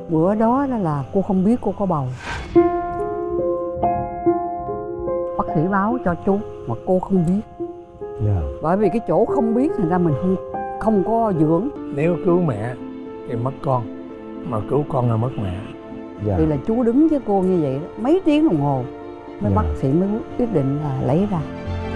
Bữa đó là cô không biết cô có bầu. Bác sĩ báo cho chú mà cô không biết. Bởi vì cái chỗ không biết thành ra mình không có dưỡng. Nếu cứu mẹ thì mất con, mà cứu con là mất mẹ. Thì là chú đứng với cô như vậy đó, mấy tiếng đồng hồ mới bác sĩ mới quyết định là lấy ra.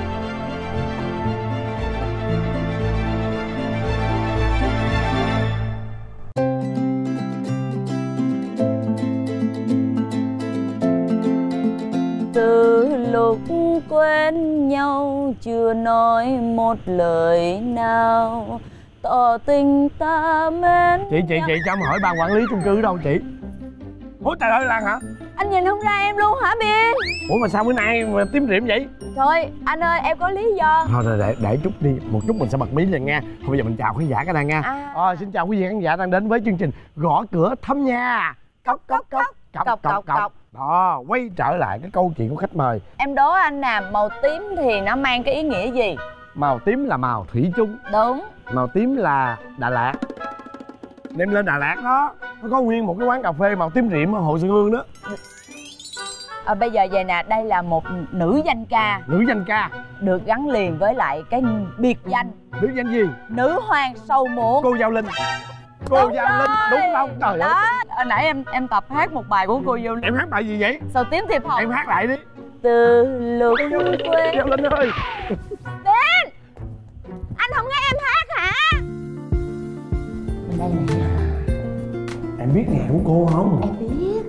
Từ lúc quen nhau chưa nói một lời nào, tỏ tình ta mến. Chị cho em hỏi ban quản lý chung cư đâu chị? Ủa trời ơi Lan hả? Anh nhìn không ra em luôn hả Biên? Ủa mà sao bữa nay mà tím rịm vậy? Trời anh ơi, em có lý do. Thôi rồi để chút đi, một chút mình sẽ bật mí liền nha. Thôi bây giờ mình chào khán giả cái đây nha. Xin chào quý vị khán giả đang đến với chương trình Gõ Cửa Thăm Nhà. Cốc cốc cốc, cốc cốc cốc. Đó, quay trở lại cái câu chuyện của khách mời. Em đố anh nè, màu tím thì nó mang cái ý nghĩa gì? Màu tím là màu thủy chung. Đúng. Màu tím là Đà Lạt. Đem lên Đà Lạt đó, nó có nguyên một cái quán cà phê màu tím rịm ở Hồ Xuân Hương đó. Bây giờ vậy nè, đây là một nữ danh ca. Nữ danh ca được gắn liền với lại cái biệt danh. Nữ danh gì? Nữ hoàng sầu muộn. Cô Giao Linh. Cô Giao Linh đúng không? Trời ơi. Hồi nãy em tập hát một bài của cô Giao Linh. Em hát bài gì vậy? Sầu tím thiệp hồng. Em hát lại đi. Từ lúc quên. Giao Linh ơi. Đến. Anh không nghe em hát hả? Bên đây nè. Em biết nhạc của cô không? Em biết.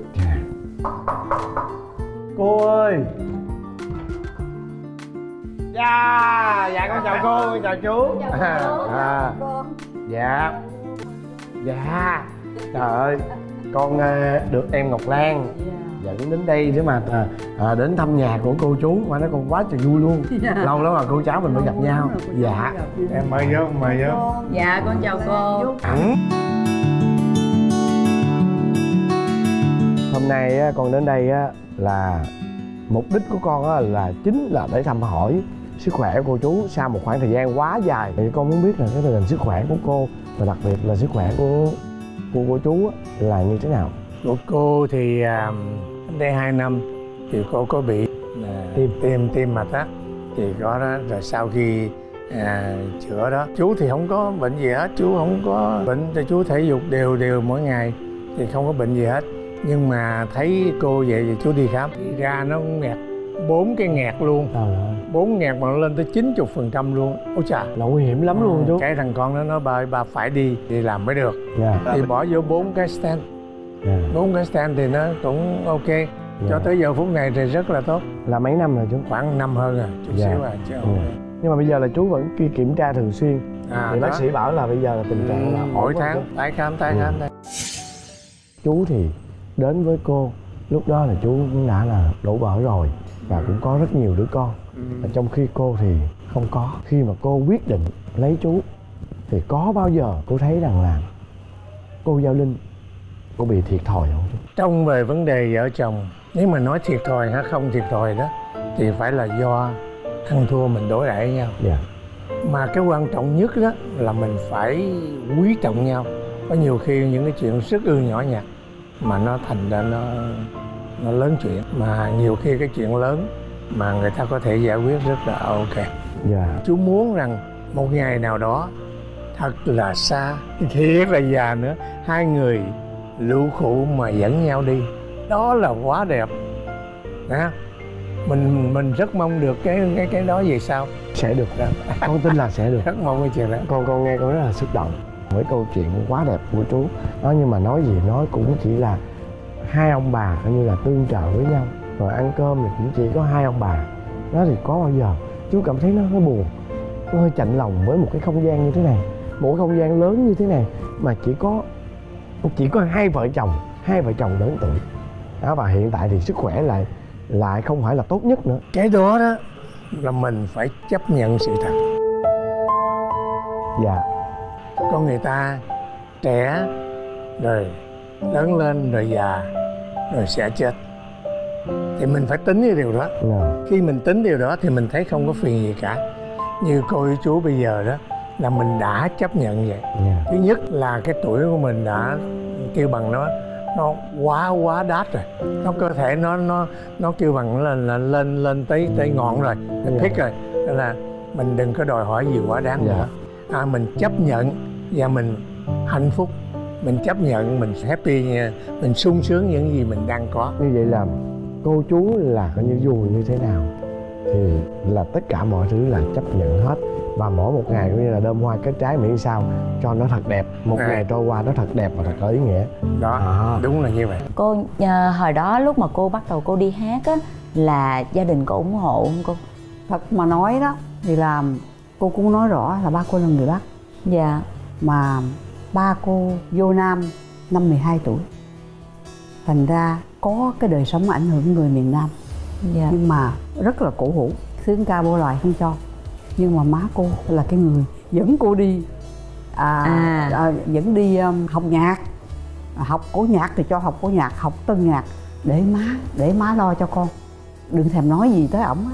Cô ơi. Dạ con chào cô, con chào chú. Dạ. Dạ. Trời ơi, con được em Ngọc Lan dẫn đến đây để mà đến thăm nhà của cô chú, mà nó còn quá trời vui luôn. Lâu lắm mà cô cháu mình mới gặp nhau. Dạ. Em mời vô, mời vô. Dạ con chào cô. Hôm nay con đến đây là mục đích của con là chính là để thăm hỏi sức khỏe của cô chú sau một khoảng thời gian quá dài. Thì con muốn biết là cái tình hình sức khỏe của cô và đặc biệt là sức khỏe của cô chú là như thế nào. Của cô thì cách đây 2 năm thì cô có bị tim mạch á, thì có đó. Rồi sau khi chữa đó, chú thì không có bệnh gì hết, chú không có bệnh, thì chú thể dục đều mỗi ngày thì không có bệnh gì hết. Nhưng mà thấy cô vậy thì chú đi khám, đi ra nó nghẹt 4 cái nghẹt luôn. 4 nghẹt mà nó lên tới 90% luôn. Ôi chà, là nguy hiểm lắm luôn chú. Cái thằng con nó bảo bà phải đi làm mới được. Thì bỏ vô 4 cái stent. 4 cái stent thì nó cũng ok. Cho tới giờ phút này thì rất là tốt. Là mấy năm rồi chú? Khoảng năm hơn rồi, chút xíu à chứ. Nhưng mà bây giờ là chú vẫn kiểm tra thường xuyên. Thì bác sĩ bảo là bây giờ là tình trạng là mỗi tháng tái khám. Chú thì đến với cô lúc đó là chú cũng đã là đổ vỡ rồi và cũng có rất nhiều đứa con. Trong khi cô thì không có. Khi mà cô quyết định lấy chú thì có bao giờ cô thấy rằng là cô Giao Linh cô bị thiệt thòi không chú? Trong về vấn đề vợ chồng, nếu mà nói thiệt thòi hay không thiệt thòi đó thì phải là do ăn thua mình đối đãi với nhau. Mà cái quan trọng nhất đó là mình phải quý trọng nhau. Có nhiều khi những cái chuyện rất nhỏ nhặt mà nó thành ra nó lớn chuyện, mà nhiều khi cái chuyện lớn mà người ta có thể giải quyết rất là ok. Chú muốn rằng một ngày nào đó thật là xa, thiệt là già nữa, hai người lưu khụ mà dẫn nhau đi, đó là quá đẹp. Mình rất mong được cái đó về sau sẽ được đó. Con tin là sẽ được. Rất mong cái chuyện đó. Con nghe con rất là xúc động với câu chuyện quá đẹp của chú đó. Nhưng mà nói gì nói cũng chỉ là hai ông bà coi như là tương trợ với nhau, rồi ăn cơm thì cũng chỉ có hai ông bà đó. Thì có bao giờ chú cảm thấy nó buồn, nó hơi chạnh lòng với một cái không gian như thế này, một cái không gian lớn như thế này mà chỉ có hai vợ chồng lớn tuổi đó, và hiện tại thì sức khỏe lại không phải là tốt nhất nữa. Cái đó là mình phải chấp nhận sự thật. Có người ta trẻ rồi lớn lên rồi già rồi sẽ chết, thì mình phải tính cái điều đó. Khi mình tính điều đó thì mình thấy không có phiền gì cả. Như cô với chú bây giờ đó là mình đã chấp nhận vậy. Thứ nhất là cái tuổi của mình đã kêu bằng nó nó quá đát rồi, nó cơ thể nó kêu bằng là lên tới ngọn rồi, mình thích rồi, nên là mình đừng có đòi hỏi gì quá đáng nữa. Mình chấp nhận và mình hạnh phúc, mình chấp nhận, mình happy nha, mình sung sướng những gì mình đang có. Như vậy là cô chú là coi như dù như thế nào thì là tất cả mọi thứ là chấp nhận hết, và mỗi một ngày cũng như là đơm hoa kết trái, miễn sao cho nó thật đẹp, một ngày trôi qua nó thật đẹp và thật có ý nghĩa đó. Đúng là như vậy. Cô hồi đó lúc mà cô bắt đầu cô đi hát á, là gia đình có ủng hộ không cô? Thật mà nói đó thì là cô cũng nói rõ là ba cô là người Bắc. Dạ. Mà ba cô vô Nam năm 12 tuổi, thành ra có cái đời sống ảnh hưởng người miền Nam. Dạ. Nhưng mà rất là cổ hủ, xướng ca bộ loài không cho. Nhưng mà má cô là cái người dẫn cô đi dẫn đi học nhạc, học cổ nhạc thì cho học cổ nhạc, học tân nhạc để má lo cho con, đừng thèm nói gì tới ổng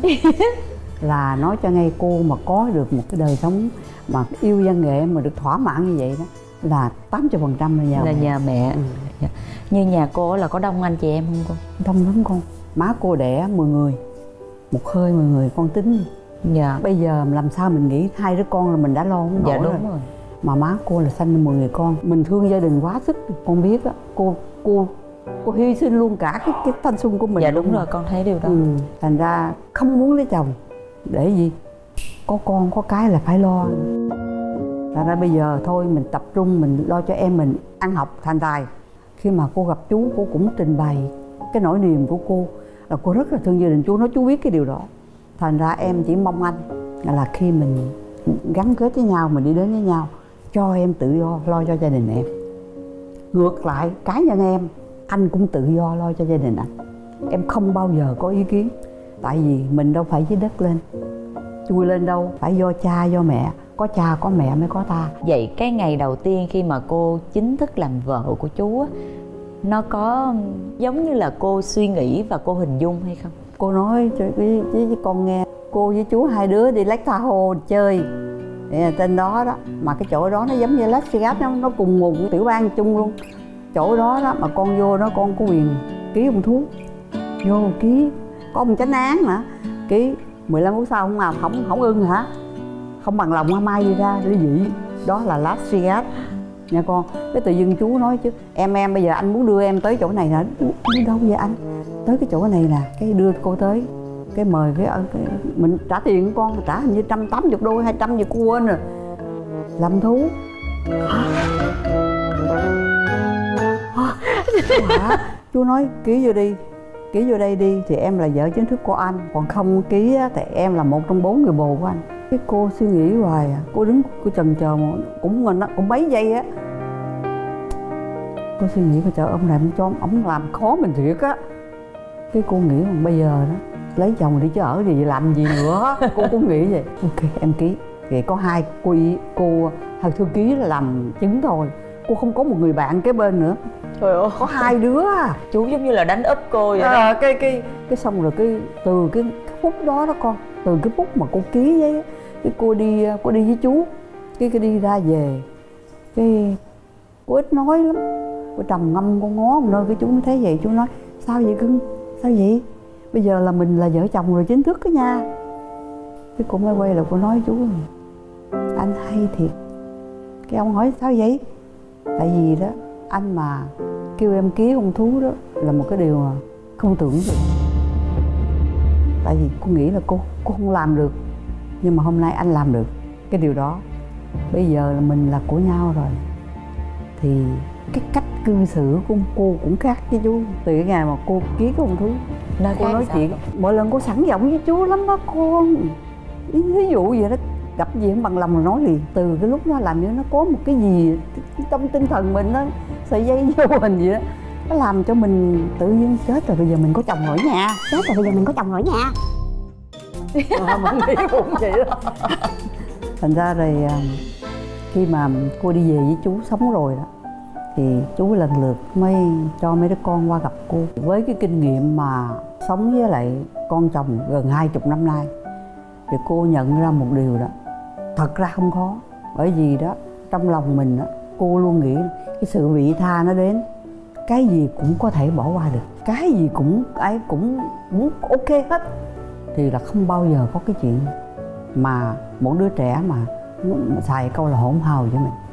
là nói cho ngay cô mà có được một cái đời sống mà yêu văn nghệ mà được thỏa mãn như vậy đó là 80% là nhờ mẹ. Dạ. Như nhà cô là có đông anh chị em không cô? Đông lắm con. Má cô đẻ 10 người, một hơi 10 người con tính. Dạ. Bây giờ làm sao mình nghĩ 2 đứa con là mình đã lo không nổi. Dạ đúng rồi. Mà má cô là sanh 10 người con, mình thương gia đình quá sức. Con biết á, cô hy sinh luôn cả cái thanh xuân của mình. Dạ đúng rồi, con thấy điều đó. Thành ra không muốn lấy chồng để gì có con có cái là phải lo. Thành ra bây giờ thôi mình tập trung mình lo cho em mình ăn học thành tài. Khi mà cô gặp chú, cô cũng trình bày cái nỗi niềm của cô là cô rất là thương gia đình. Chú nói chú biết cái điều đó. Thành ra em chỉ mong anh là khi mình gắn kết với nhau, mình đi đến với nhau, cho em tự do lo cho gia đình em. Ngược lại cá nhân em, anh cũng tự do lo cho gia đình anh. Em không bao giờ có ý kiến. Tại vì mình đâu phải dưới đất lên, chui lên đâu, phải do cha do mẹ. Có cha có mẹ mới có ta. Vậy cái ngày đầu tiên khi mà cô chính thức làm vợ của chú á, nó có giống như là cô suy nghĩ và cô hình dung hay không? Cô nói cho với con nghe, cô với chú 2 đứa đi Lake Tahoe chơi tên đó đó, mà cái chỗ đó nó giống như Las Vegas, nó cùng một tiểu bang chung luôn. Chỗ đó đó mà con vô đó con có quyền ký ông thuốc, vô ký, có ông chánh án mà ký 15 phút sau không ưng hả, không bằng lòng mai đi ra ly dị. Đó là Las Vegas nha con. Cái tự dưng chú nói chứ em bây giờ anh muốn đưa em tới chỗ này hả? Đi đâu vậy anh? Tới cái chỗ này nè, cái đưa cô tới, cái mời cái mình trả tiền của con, trả hình như 180 đô 200 gì cô quên rồi. Làm thú chú nói ký vô đây đi thì em là vợ chính thức của anh, còn không ký thì em là một trong 4 người bồ của anh. Cái cô suy nghĩ hoài cô đứng cô chần chờ cũng mấy giây á. Cô suy nghĩ trời ông này cho ông làm khó mình thiệt á. Cái cô nghĩ rằng bây giờ đó lấy chồng đi chứ ở gì làm gì nữa. Cô cũng nghĩ vậy. Ok em ký. Thì có 2 cô thư ký là làm chứng thôi. Cô không có một người bạn kế bên nữa. Trời ơi, có 2 đứa. Chú giống như là đánh úp cô vậy đó. Cái xong rồi từ cái phút đó con, từ cái phút mà cô ký với cái cô đi với chú, cái đi ra về, cái cô ít nói lắm, cô trầm ngâm, cô ngó một nơi. Cái chú mới thấy vậy, chú nói sao vậy cưng, sao vậy, bây giờ là mình là vợ chồng rồi chính thức đó nha. Cái cô mới quay lại cô nói chú anh hay thiệt. Cái ông hỏi sao vậy? Tại vì đó anh mà kêu em ký hôn thú đó là một cái điều mà không tưởng được. Tại vì cô nghĩ là cô không làm được, nhưng mà hôm nay anh làm được cái điều đó. Bây giờ là mình là của nhau rồi thì cái cách cư xử của cô cũng khác với chú. Từ cái ngày mà cô ký cái hôn thú, cô nói chuyện mỗi lần cô sẵn giọng với chú lắm đó con. Ví dụ vậy đó, gặp gì không bằng lòng là nói liền. Từ cái lúc nó làm như nó có một cái gì trong tinh thần mình đó, sợi dây vô hình vậy đó, nó làm cho mình tự nhiên chết rồi, bây giờ mình có chồng ở nhà. Chết rồi, bây giờ mình có chồng ở nhà. Mình nghĩ cũng vậy đó. Thành ra rồi khi mà cô đi về với chú sống rồi đó, thì chú lần lượt mới cho mấy đứa con qua gặp cô. Với cái kinh nghiệm mà sống với lại con chồng gần 20 năm nay, thì cô nhận ra một điều đó, thật ra không khó. Bởi vì đó trong lòng mình đó, cô luôn nghĩ cái sự vị tha nó đến cái gì cũng có thể bỏ qua được, cái gì cũng ai cũng ok hết, thì là không bao giờ có cái chuyện mà một đứa trẻ mà xài câu là hỗn hào với mình.